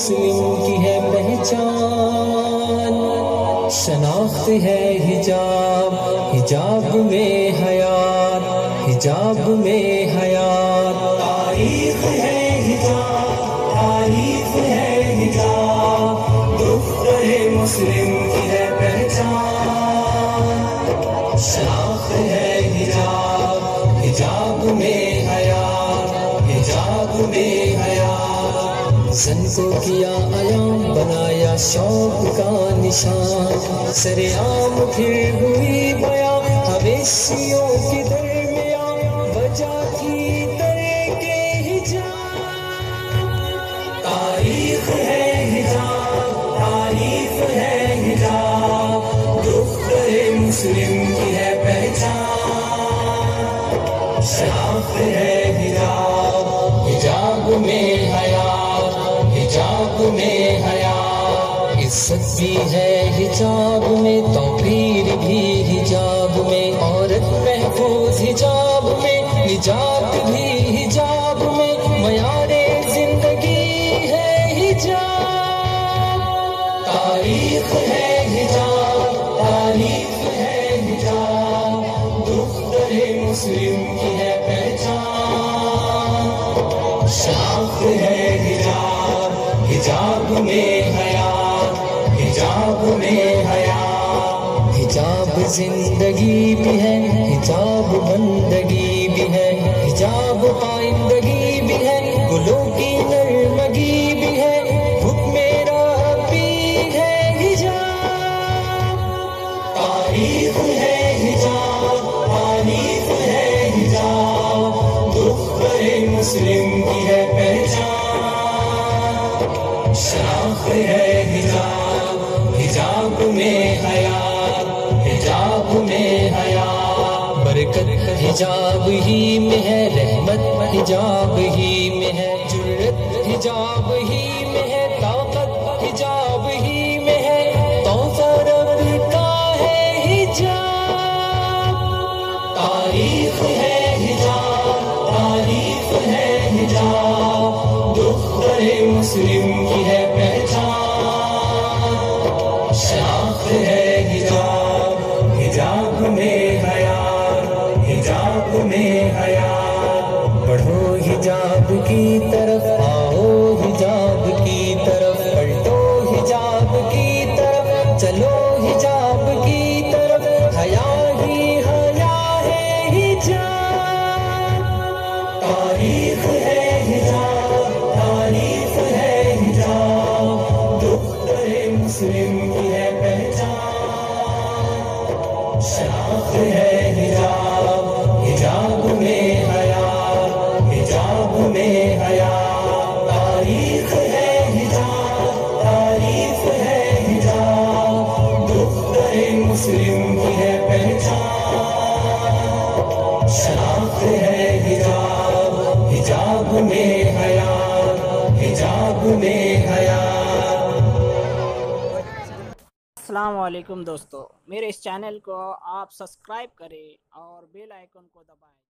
مسلم کی ہے پہچان، شناخت ہے حجاب، حجاب میں حیات، حجاب میں حیات، تاریخ ہے حجاب، تاریخ ہے حجاب، دختر مسلم کی ہے پہچان، شناخت ہے حجاب، حجاب میں حیات، حجاب میں حیات، زن کو کیا عیام، بنایا شوق کا نشان، سر عام پھر ہوئی بیاں، حویشیوں کے درمیان وجہ تھی ترک حجاب، تاریخ ہے حجاب، تاریخ ہے حجاب، دختر مسلم کی ہے پہچان، شناخت ہے حجاب، حجاب میں حیات، حجاب میں حیات، عزت بھی ہے حجاب میں، توقیر بھی حجاب میں، عورت محفوظ حجاب میں، نجات بھی حجاب میں، معیار زندگی ہے حجاب، تاریخ ہے حجاب، تاریخ ہے حجاب، دختر مسلم کی ہے پہچان، شناخت ہے حجاب، حجاب میں حیات، حجاب میں حیات، حجاب زندگی بھی ہے، حجاب بندگی بھی ہے، حجاب پائندگی بھی ہے، گلوں کی نرمگی بھی ہے، حکم ربی ہے حجاب، تاریخ ہے حجاب، تاریخ ہے حجاب، دختر مسلم کی ہے پہچان، شناخت ہے حجاب، حجاب میں حیات، حجاب میں حیات، برکت حجاب ہی میں ہے، رحمت حجاب ہی میں ہے، جرت حجاب ہی میں ہے، طاقت حجاب ہی میں ہے، تحفہ رب کا ہے حجاب، تاریخ ہے حجاب، تاریخ ہے حجاب، دختر مسلم کی ہے پہچان، شناخت ہے حجاب، حجاب میں حیات، حجاب میں حیات، بڑھو حجاب کی طرف، آؤ حجاب کی طرف، پلٹو حجاب کی طرف، چلو حجاب کی طرف، حیا ہی حیا ہے حجاب، تاریخ ہے حجاب، تاریخ ہے حجاب، دختر مسلم کی ہے پہچان، شناخت ہے حجاب، حجاب میں حیات، حجاب میں حیات، تاریخ ہے حجاب، تاریخ ہے حجاب، دختر مسلم کی ہے پہچان، شناخت ہے حجاب، حجاب میں حیات، حجاب میں حیات۔ السلام علیکم دوستو، میرے اس چینل کو آپ سبسکرائب کریں اور بیل آئیکن کو دبائیں۔